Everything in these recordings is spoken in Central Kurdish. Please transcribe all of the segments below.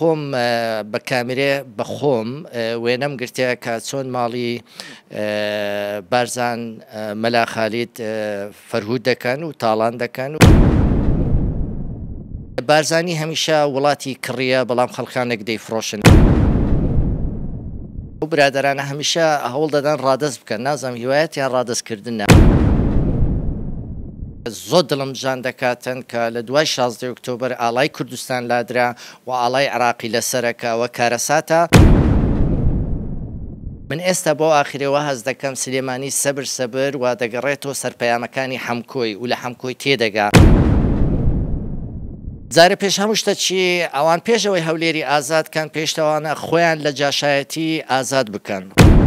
خۆم بە کامێرێ بەخۆم وێنەم گرتە کە چۆن ماڵی بارزان مەلا خالید فەرهود دەکەن و تاڵان دەکەن. بارزانی هەمیشە وڵاتی کڕیە بەڵام خەڵکانێک دەیفرۆشن. و برادرانە هەمیشە هەوڵ دەدەن ڕادەست بکەن، نازانم هیوایەتیان ڕادەستکردنە. زۆر دڵم جان دەکاتن کە لە دوای 16 ئۆکتۆبر ئاڵای کوردستان لادرا و ئاڵای عراقی لەسەرەکەوە کارەساتە. من ئێستا بۆ ئاخرەوە هەز دەکەم سلێمانی سەبر و دەگەڕێتەوە سەرپەیامەکانی حەمکۆی و لە حەمکۆی تێدەگا. جارە پێش هەموو شتە چی ئەوان پێشەوەی هەولێری ئازادکەن پێشتەوانە خۆیان لە جاشایەتی ئازاد بکەن.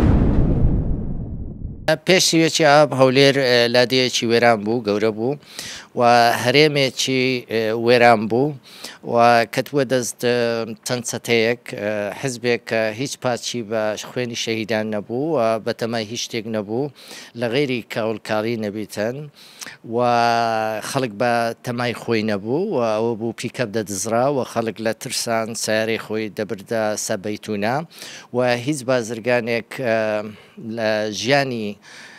پێشیوێکی ئاب هەولێر لادەیەکی وێران بوو، گەورە بوو و هەرێمێکی وێران بوو و کەتووە دەست چەند سەتەیەک حزبێک کە هیچ پاچی بە خوێنی شەهیدان نەبوو و بەتەمای هیچ شتێک نەبوو لە غێری کاولکاڵی نەبیتن و خەڵک بە تەمای خۆی نەبوو و ئەوە بوو پیکەپ دەدزرا و خەڵک لە ترسان سیارەی خۆی دەبردە سەبەیتونە و هیچ بازرگانێک لە ژیانی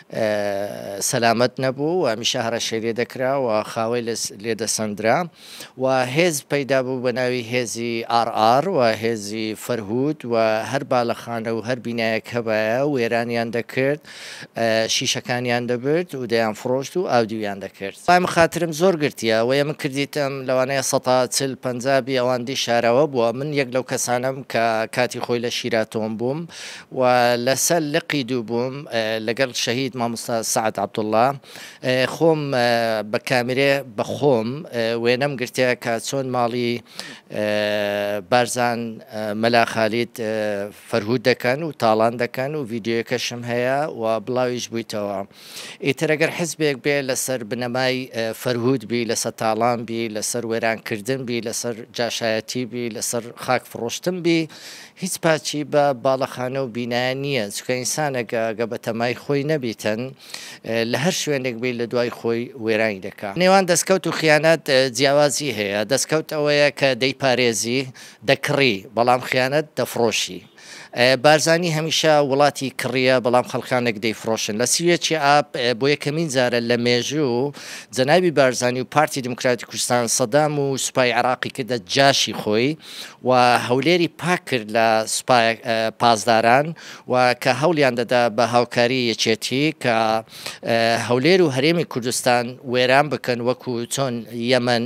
سەلامەت نەبوو و هەمیشە هەرە شێرێ دەکرا و خاوەی لێدەسەندرا و هێز پەیدا بوو بە ناوی هێزی ئار و هێزی فەرهود و هەر باڵەخانە و هەر بینایەک هەبایە وێرانیان دەکرد، شیشەکانیان دەبرد و دەیان فرۆشت و ئاودیویان دەکرد. ئەمە خاترم زۆر گرتیە و من کردیتم لەوانەیە 140 ئەواندی شارەوە بووە. من یەک لەو کەسانم کە کاتی خۆی لە شیراتۆم بووم و لەسەر لقی دوو بووم لەگەڵ شەهید مامۆستا سعد عەبدوڵڵا. خۆم بە کامێرێ بەخۆم وێنەم گرتە کە چۆن ماڵی بارزان مەلا خالید فەرهود دەکەن و تاڵان دەکەن و ڤیدیۆیەکەشم هەیە و بڵاویش بوویتەوە. ئیتر ئەگەر حزبێک بێ لەسەر بنەمای فەرهود بی، لەسەر تاڵان بی، لەسەر وێرانکردن بی، لەسەر جاشایەتی بی، لەسەر خاک فرۆشتن بی، هیچ پاچی بە باڵەخانە و بینایە نییە، چکە ئینسانێکە گە بە تەمای خۆی نەبیتن لە هەر شوێنێک بی لە دوای خۆی وێرانی دەکات. نێوان دەستکەوت و خیانەت جیاوازی هەیە. دەستکەوت ئەوەیە کە دەیپارێزی دەکڕی بەڵام خیانەت دەفرۆشی. بارزانی هەمیشە وڵاتی کڕیە بەڵام خەڵکانێک دەیفرۆشن. لە سوێکی ئاب بۆ یەکەمین جارە لە مێژوو جەنابی بارزانی و پارتی دموکراتی کوردستان سەدام و سوپای عراقی کردە جاشی خۆی و هەولێری پاک کرد لە سوپای پازداران و کە هەوڵیان دەدا بە هاوکاری یەکێتی کە هەولێر و هەرێمی کوردستان وێران بکەن وەکو چۆن یەمەن،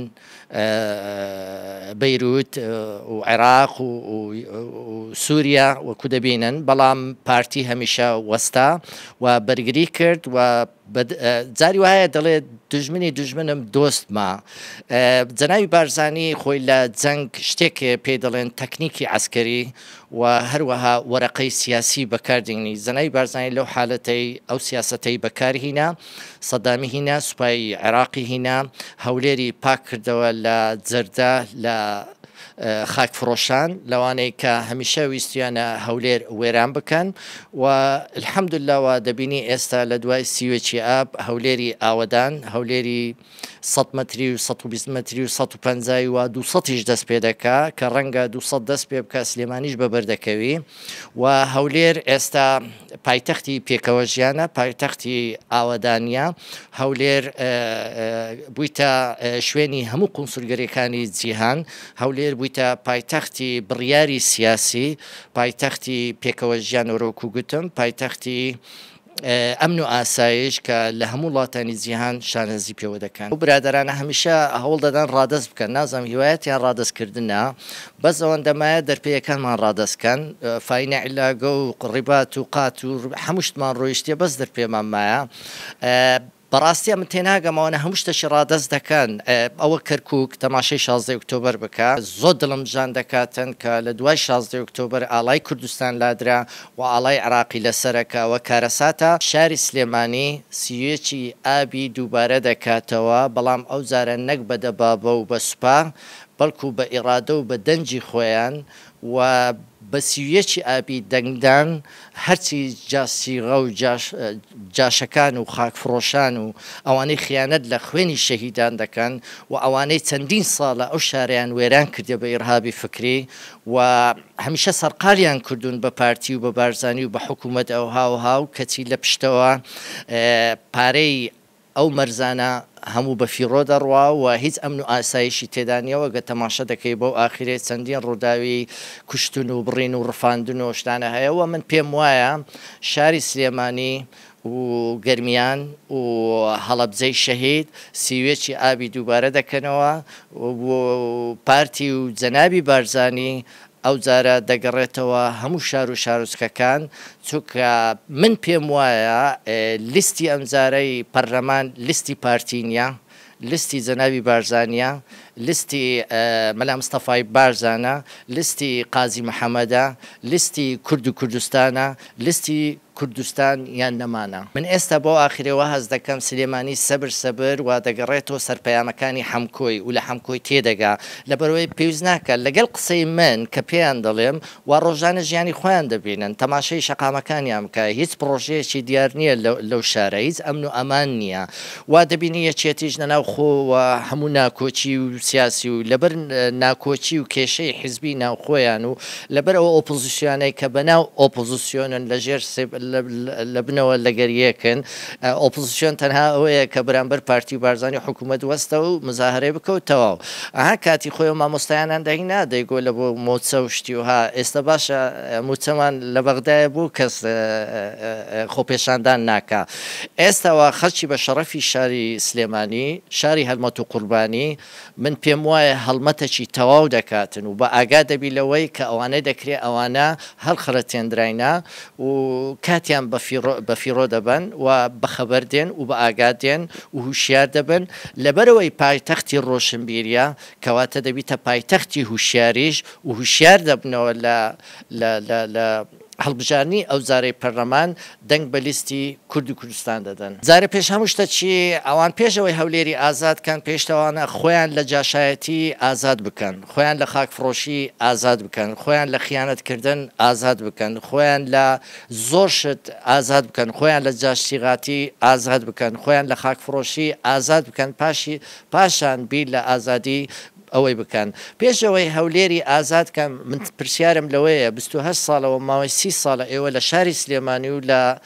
بەیروت و عێراق و سووریا وەکو دەبینن، بەڵام پارتی هەمیشە وەستا و بەرگری کرد و جاری وایە دەڵێت دوژمنی دوژمنم دۆستمە. جەنابی بارزانی خۆی لە جەنگ شتێک پێ دەڵێن تەکنیکی عەسکەری و هەروەها وەرەقەی سیاسی بەکاردێنی. جەنابی بارزانی لەو حالەتەی ئەو سیاسەتەی بەکارهینا، سەدامی هینا، سوپای عێراقی هینا، هەولێری پاک کردەوە لە جەردە لە خاک فرۆشان لەوانەیە کە هەمیشە ویستیانە هەولێر وێران بکەن و الحەمدوللاوە دەبینی ئێستا لە دوای سیوێکی ئاب هەولێری ئاوەدان، هەولێری 100 مەتری و 120 مەتری و 150 و 200 دەست پێ دەکا کە ڕەنگە 200 دەست پێ بکە سلێمانیش بەبەردەکەوی و هەولێر ئێستا پایتەختی پێکەوە ژیانە، پایتەختی ئاوەدانیە. هەولێر بوویتە شوێنی هەموو قونسولگەریەکانی جیهان. هەولێر بوویتە پایتەختی بڕیاری سیاسی، پایتەختی پێکەوە ژیان وەرەوەکو گوتم، پایتەختی ئەمن و ئاسایش کە لە هەموو وڵاتانی جیهان شانەزی پێوە دەکەن. و برادرانە هەمیشە هەوڵ دەدەن ڕادەست بکەن، نازانم هیوایەتیان ڕادەستکردنە، بەس ئەوەندەمایە دەرپێیەکانمان ڕادەستکەن، فاینە عیلاگە و قڕیبات و قات و هەموو شتمان ڕۆیشتێ بەس دەرپێمان مایە. بەڕاستیە من تێناگەمەوەنە هەموو شتەشی ڕادەست دەکەن. ئەوە کەرکووک تەماشای 16 ئۆکتۆبر بکە. زۆر دڵم جان دەکاتن کە لە دوای 16 ئۆکتۆبر ئاڵای کوردستان لادرا و ئاڵای عراقی لەسەرەکەوە کارەساتە. شاری سلێمانی سیوێکی ئابی دووبارە دەکاتەوە، بەڵام ئەو جارە نەک بە دەبابە و بە سوپا بەڵکو بە ئیرادە و بە دەنجی خۆیان و بە سیویەکی ئابی دەنگدان هەرچی جاسیغە و جاشەکان و خاکفرۆشان و ئەوانەی خیانەت لە خوێنی شەهیدان دەکەن و ئەوانەی چەندین ساڵە ئەو شارەیان وێران کردە بە ئیرهابی فکری و هەمیشە سەرقالیان کردوون بە پارتی و بە بارزانی و بە حکوومەت ئەو هاو کەچی لە پشتەوە پارەی ئەو مەرزانە هەموو بە فیڕۆ دەڕوا و هیچ ئەمن و ئاسایشی تێدانیەوە گە تەماشە دەکەی بۆ ئاخرێ چەندین ڕووداوی کوشتن و بڕین و ڕفاندن و شتانە هەیەەوە من پێم وایە شاری سلێمانی و گەرمیان و هەڵەبجەی شەهید سیوێکی ئابی دووبارە دەکەنەوە و پارتی و جەنابی بارزانی ئەو جارە دەگەڕێتەوە هەموو شار و شارۆچکەکان چونکە من پێم وایە لیستی ئەمجارەی پەرلەمان لیستی پارتی نیە لیستی جەنابی بارزانیە لیستی مەلا مستەفای بارزانە لیستی قازی محەممەدە لیستی کورد و کوردستانە لیستی کوردستان یان نەمانە من ئێستا بۆ ئاخرەوە هەز دەکەم سلێمانی سەبر و دەگەڕێتەوە سەرپەیامەکانی حەمکۆی و لە حەمکۆی تێدەگا لەبەرەوەی پێویست ناکە لەگەڵ قسەی من کە پێیان دەڵێم و ڕۆژانە ژیانی خۆیان دەبینن تەماشای شەقامەکانیان بکە هیچ پرۆژەیەکی دیار نییە لەو شارە هیچ ئەمن و ئەمان نییە وا دەبینی یەکێتیش نەناو خۆوە هەموو ناکۆچی و سیاسی و لەبەر ناکۆچی و کێشەی حیزبی ناوخۆیان و لەبەر ئەوە ئۆپۆزیسیۆنەی کە بەناو ئۆپۆزیسیۆنن لەژێر لە بنەوە لەگەریەکن ئۆپۆزیسیۆن تەنها ئەوەیە کە بەرامبەر پارتی و بارزانی حکوومەت وەستە و مزاهرەی بکەوتەوە ئەها کاتی خۆی مامۆستایانان دەنگ نادەیگۆ لە بۆ مۆچە و شتی وها ئێستا باشە موچەمان لە بەغدایە بوو کەس خۆپێشاندان ناکە ئێستاوە خەڵکی بە شەڕەفی شاری سلێمانی شاری هەلمەت و قوربانی من پێم وایە هەڵمەتێکی تەواو دەکاتن و بە ئاگا دەبی لەوەی کە ئەوانەی دەکرێت ئەوانە هەڵخەرەتێنراینە و کاتیان بە فیڕۆ دەبن و بەخەبەر دێن و بە ئاگات دێن و هوشیار دەبن لەبەرەوەی پایتەختی ڕۆشنبیریە کەواتە دەبیتە پایتەختی هوشیاریش و هوشیار دەبنەوە لە هەڵبژارنی ئەو زارەی پەرلەمان دەنگ بە لیستی کورد و کوردستان دەدەن زارە پێش هەموو شتە چی ئەوان پێشەوەی هەولێری ئازادکان پێشتەوانە خۆیان لە جاشایەتی ئازاد بکەن خۆیان لە خاکفرۆشی ئازاد بکەن خۆیان لە خیانەتکردن ئازاد بکەن خۆیان لە زۆر شت ئازاد بکەن خۆیان لە جاشتیغاتی ئازاد بکەن خۆیان لە خاکفرۆشی ئازاد بکەن پاشان بیر لە ئازادی ئەوەی بکەن پێشەوەی هەولێری ئازادکەم من پرسیارم لەوەیە 28 ساڵەوە ماوەی 30 ساڵە ئێوە لە شاری سلێمانی و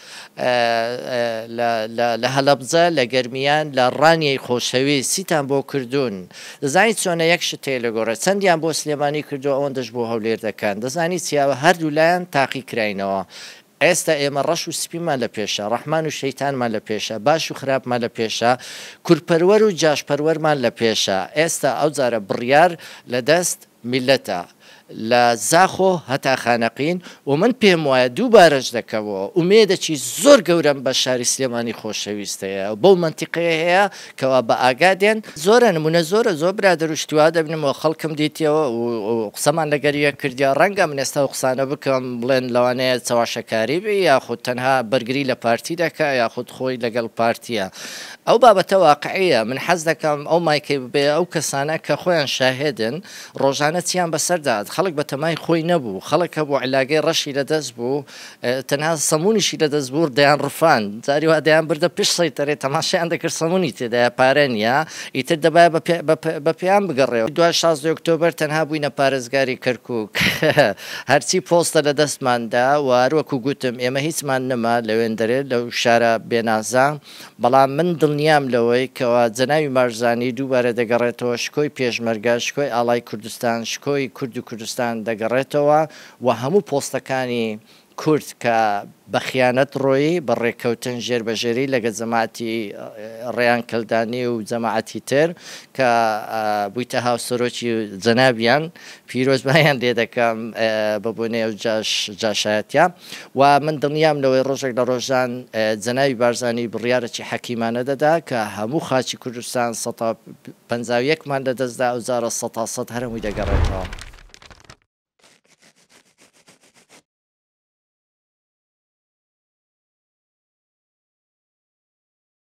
لە هەلەبجە لە گەرمیان لە ڕانیەی خۆشەوی سیتان بۆ کردوون دەزانیت چۆنە یەک شتێ لەگۆڕێ چەندیان بۆ سلێمانی کردو ئەوەندەش بۆ هەولێر دەکەن دەزانیت چیاوە هەردوو لایەن تاقی کراینەوە ئێستا ئێمە ڕەش و سپیمان لە پێشە ڕەحمان و شەیتانمان لە پێشە باش و خراپمان لە پێشە کورپەروەر و جاشپەروەرمان لە پێشە ئێستا ئەو جارە بڕیار لە دەست میلەتە لە زاخۆ هەتا خانەقین و من پێم وایە دووبارەش دەکەوە ومێدەکی زۆر گەورم بە شاری سلێمانی خۆشەویستەیە بەو منتیقەیە هەیە کەوا بە ئاگادێن زۆرە نمونە زۆرە زۆر برادر و شتیوا دەبنمەوە خەڵکم دیتەوە و قسەمان لەگەریە کردیا ڕەنگە من ئێستا و قسانە بکەم بڵێن لەوانەیە چاواشەکاری بێ یاخود تەنها بەرگری لە پارتی دەکا یاخود خۆی لەگەڵ پارتیە ئەو بابەتە واقعەیە من حەز دەکەم ئەو مایکەی ببێ ئەو کەسانە کە خۆیان شاهێدن ڕۆژانە چیان بەسەرداد خەڵک بە تەمای خۆی نەبوو خەڵکە بۆ علاگەی ڕەشی لەدەست بوو تەنها سەمونیشی لەدەست بوو دەیان ڕفان جاری وا دەیان بردە پشت سەیتەرێ تەماشایان دەکرد سەمونی تێدایە پارە نیە ئیتر دەبایە بە پێیان بگەڕێەوە دوای 16 ئۆکتۆبەر تەنها بووینە پارێزگاری کەرکووک هەرچی پۆستە لە دەستماندا و هەروەکو گوتم ئێمە هیچمان نەما لەوێندەرێ لەو شارە بێنازە بەڵام من دڵنیام لەوەی کەوا جەناوی مارزانی دووبارە دەگەڕێتەوە شکۆی پێشمەرگە شکۆی ئاڵای کوردستان شکۆی کورد و کوردستان دەگەڕێتەوە و هەموو پۆستەکانی کورد کە بە خیانەت ڕۆیی بە ڕێککەوتن ژێربەژێری لەگە جەماعەتی ڕێیان کەلدانی و جەماعەتی تر کە بوویتە هاوسەرۆکی جەنابیان پیرۆزبایان لێ دەکەم بە بۆنێ و جاشایەتە و من دڵنیام لەوەی ڕۆژێک لە ڕۆژان جەناوی بارزانی بڕیارەکی حەکیمانە دەدا کە هەموو خاچی کوردستان 151مان لەدەستدا ئەو جارە 100 هەرمووی دەگەڕێتەوە.